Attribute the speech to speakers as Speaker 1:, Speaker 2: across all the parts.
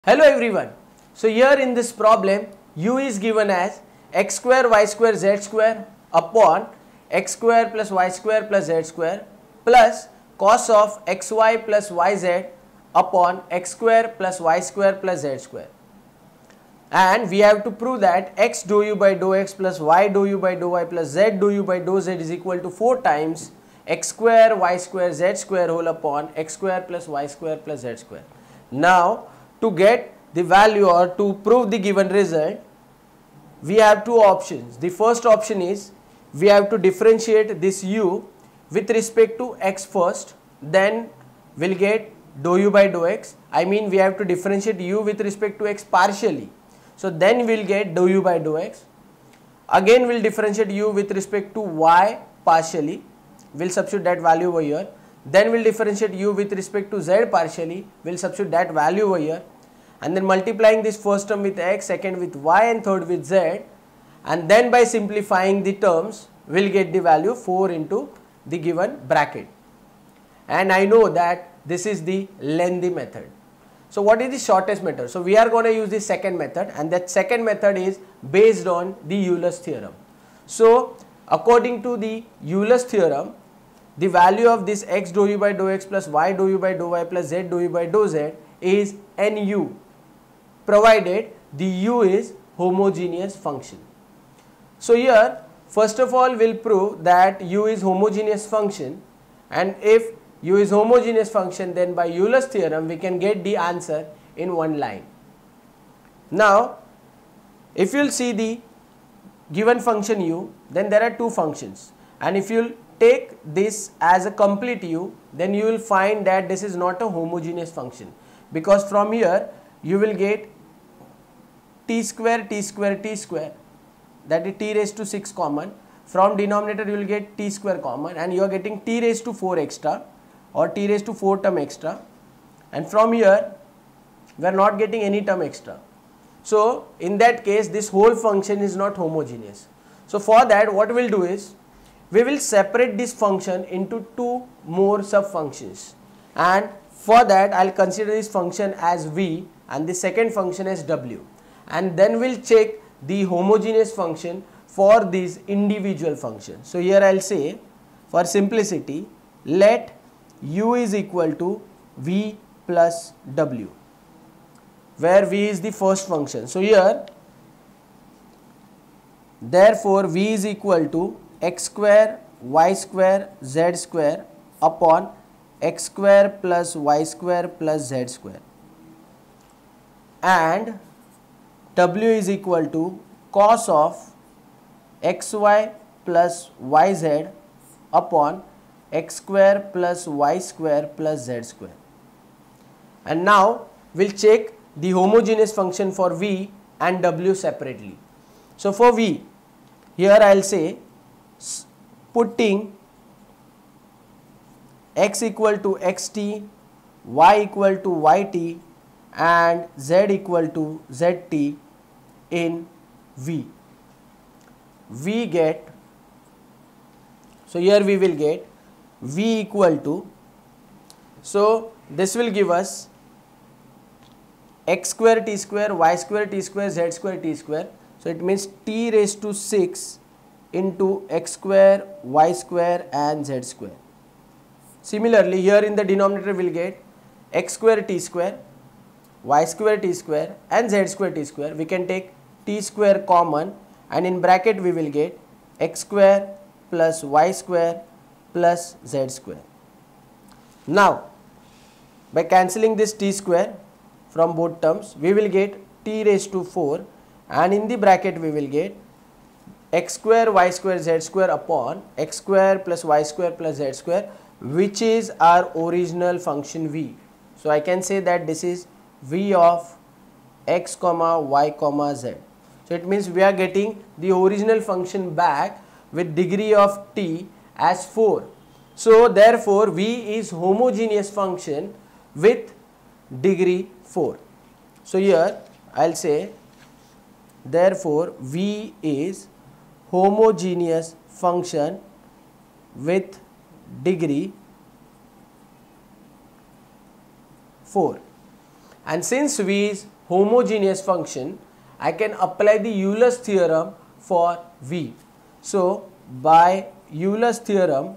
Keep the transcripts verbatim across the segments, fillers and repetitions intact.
Speaker 1: Hello everyone. So here in this problem, u is given as x square y square z square upon x square plus y square plus z square plus cos of xy plus yz upon x square plus y square plus z square. And we have to prove that x dou u by dou x plus y dou u by dou y plus z dou u by dou z is equal to four times x square y square z square whole upon x square plus y square plus z square. Now to get the value or to prove the given result, we have two options. The first option is we have to differentiate this u with respect to x first, then we'll get dou u by dou x. I mean we have to differentiate u with respect to x partially. So then we'll get dou u by dou x. Again we'll differentiate u with respect to y partially. We'll substitute that value over here. Then we'll differentiate u with respect to z partially. We'll substitute that value over here. And then multiplying this first term with x, second with y and third with z, and then by simplifying the terms we'll get the value four into the given bracket. And I know that this is the lengthy method. So what is the shortest method? So we are going to use the second method, and that second method is based on the Euler's theorem. So according to the Euler's theorem, the value of this x dou u by dou x plus y dou u by dou y plus z dou u by dou z is nu, provided the u is homogeneous function. So here first of all we'll prove that u is homogeneous function, and if u is homogeneous function, then by Euler's theorem we can get the answer in one line. Now if you'll see the given function u, then there are two functions, and if you'll take this as a complete u, then you will find that this is not a homogeneous function, because from here you will get t square t square t square, that is t raised to six common. From denominator you will get t square common, and you are getting t raised to four extra or t raised to four term extra, and from here we are not getting any term extra. So in that case this whole function is not homogeneous. So for that what we will do is we will separate this function into two more sub functions, and for that I will consider this function as v and the second function as w, and then we will check the homogeneous function for these individual functions. So here I will say, for simplicity, let u is equal to v plus w, where v is the first function. So here therefore v is equal to x square y square z square upon x square plus y square plus z square, and w is equal to cos of xy plus yz upon x square plus y square plus z square. And now we'll check the homogeneous function for v and w separately. So for v, here I'll say putting x equal to xt, y equal to yt and z equal to zt in v, we get, so here we will get v equal to, so this will give us x square t square, y square t square, z square t square. So it means t raised to six into x square, y square and z square. Similarly here in the denominator we will get x square t square, y square t square and z square t square. We can take t square common, and in bracket we will get x square plus y square plus z square. Now by cancelling this t square from both terms, we will get t raised to four, and in the bracket we will get x square y square z square upon x square plus y square plus z square, which is our original function v. So I can say that this is v of x comma y comma z. So it means we are getting the original function back with degree of t as four. So therefore v is homogeneous function with degree four. So here I'll say therefore v is homogeneous function with degree four. and since V is homogeneous function, I can apply the Euler's theorem for V. So by Euler's theorem,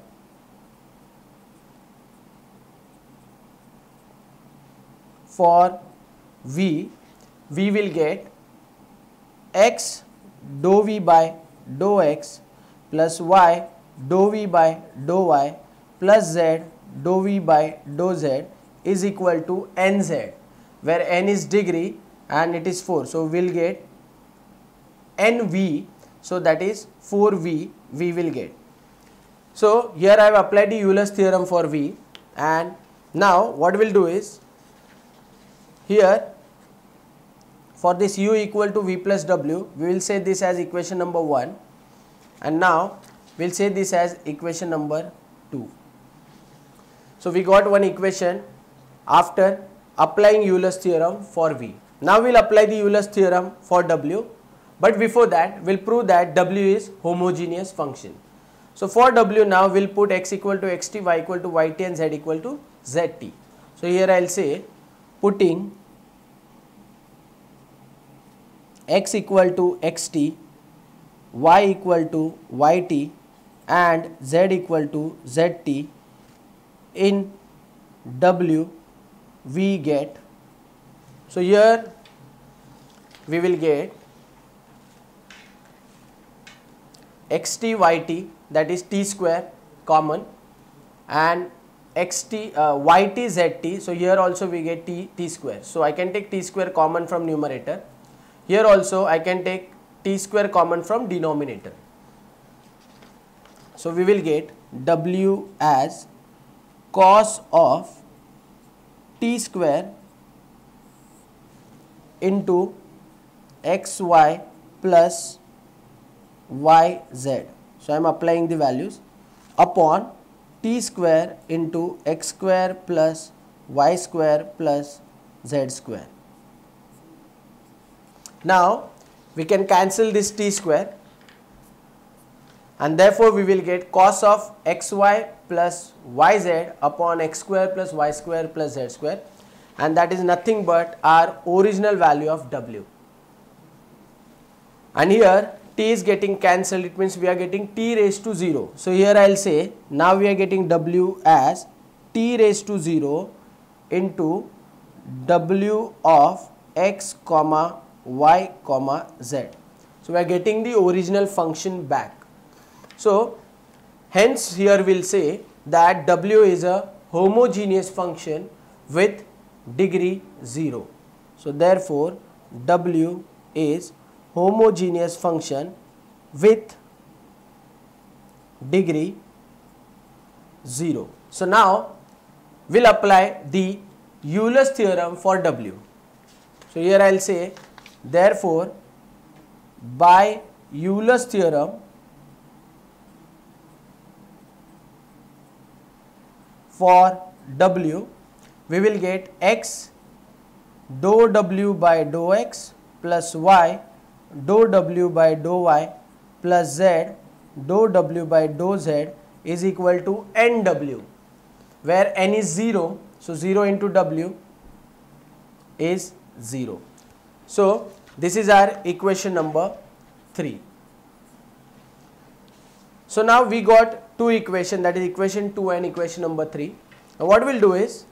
Speaker 1: for V, we will get x dou V by dou x plus y dou V by dou y plus z dou V by dou z is equal to nz, where n is degree and it is four. So we will get nv, so that is four v we will get. So here I have applied the Euler's theorem for V, and now what we will do is, here for this u equal to v plus w, we will say this as equation number one, and now we will say this as equation number two. So we got one equation after applying Euler's theorem for V. Now we will apply the Euler's theorem for W, but before that we will prove that W is homogeneous function. So for W, now we will put x equal to xt, y equal to yt, and z equal to zt. So here I will say, putting x equal to xt, y equal to yt, and z equal to zt in W, we get, so here we will get xt yt, that is t square common, and xt uh, yt zt, so here also we get t t square. So I can take t square common from numerator. Here also I can take t square common from denominator. So we will get W as cos of t square into xy plus yz. So I am applying the values upon t square into x square plus y square plus z square. Now we can cancel this t square, and therefore we will get cos of xy plus yz upon x square plus y square plus z square, and that is nothing but our original value of W. And here t is getting cancelled, it means we are getting t raised to zero. So here I will say, now we are getting W as t raised to zero into W of x comma y comma z. So we are getting the original function back. So hence here we will say that W is a homogeneous function with degree zero. So therefore W is homogeneous function with degree zero. So now we will apply the Euler's theorem for W. So here I will say, therefore by Euler's theorem for W, we will get x dou W by dou x plus y dou W by dou y plus z dou W by dou z is equal to N W, where n is zero. So zero into W is zero. So this is our equation number three. So now we got two equations, that is equation two and equation number three. Now what we will do is,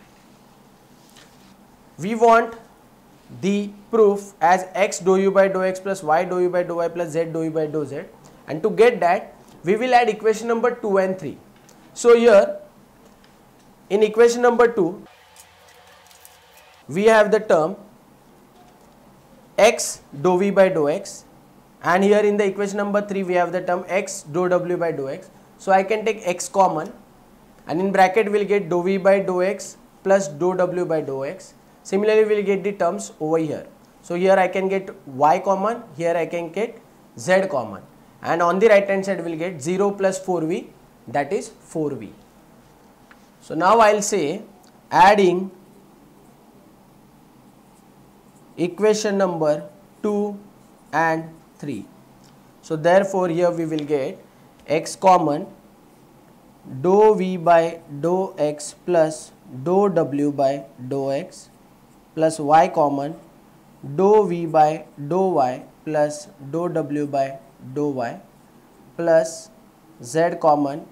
Speaker 1: we want the proof as x dou u by dou x plus y dou u by dou y plus z dou u by dou z, and to get that we will add equation number two and three. So here in equation number two we have the term x dou v by dou x, and here in the equation number three we have the term x dou w by dou x. So I can take x common, and in bracket we will get dou v by dou x plus dou w by dou x. Similarly we will get the terms over here. So here I can get y common, here I can get z common, and on the right hand side we will get zero plus four v, that is four v. So now I will say, adding equation number two and three. So therefore here we will get x common dou v by dou x plus dou w by dou x plus y common, dou v by dou y plus dou w by dou y plus z common,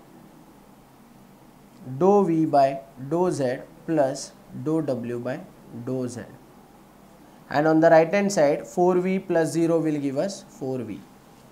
Speaker 1: dou v by dou z plus dou w by dou z. And on the right hand side, four v plus zero will give us four v.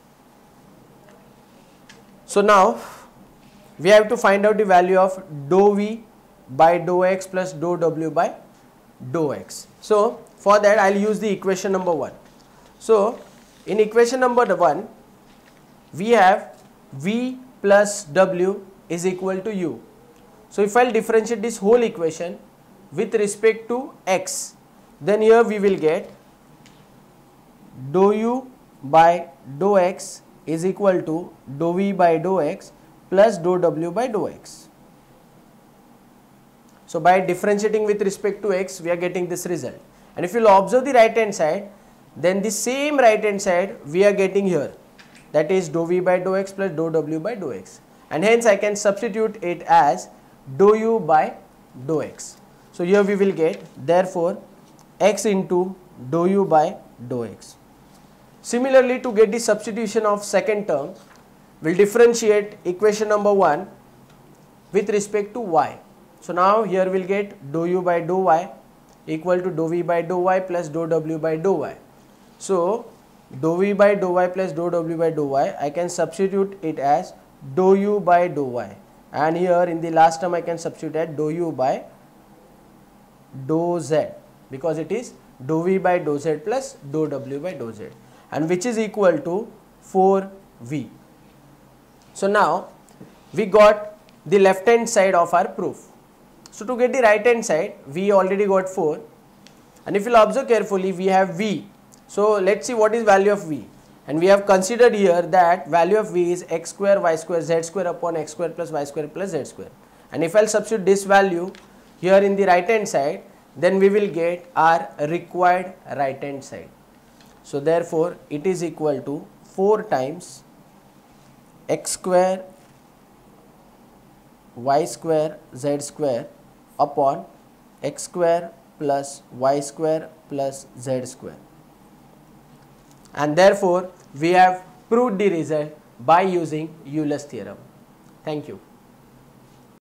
Speaker 1: So now we have to find out the value of dou v by dou x plus dou w by dou x. So for that I will use the equation number one. So in equation number one we have v plus w is equal to u. So if I will differentiate this whole equation with respect to x, then here we will get dou u by dou x is equal to dou v by dou x plus dou w by dou x. So by differentiating with respect to x, we are getting this result. And if you will observe the right hand side, then the same right hand side we are getting here, that is dou v by dou x plus dou w by dou x, and hence I can substitute it as dou u by dou x. So here we will get therefore x into dou u by dou x. Similarly, to get the substitution of second term, we will differentiate equation number one with respect to y. So now here we will get dou u by dou y equal to dou v by dou y plus dou w by dou y. So dou v by dou y plus dou w by dou y, I can substitute it as dou u by dou y, and here in the last term I can substitute at dou u by dou z, because it is dou v by dou z plus dou w by dou z, and which is equal to four v. So now we got the left hand side of our proof. So to get the right hand side, we already got four, and if you will observe carefully, we have v. So let's see what is value of v, and we have considered here that value of v is x square y square z square upon x square plus y square plus z square, and if I will substitute this value here in the right hand side, then we will get our required right hand side. So therefore it is equal to four times x square y square z square upon x square plus y square plus z square, and therefore we have proved the result by using Euler's theorem. Thank you.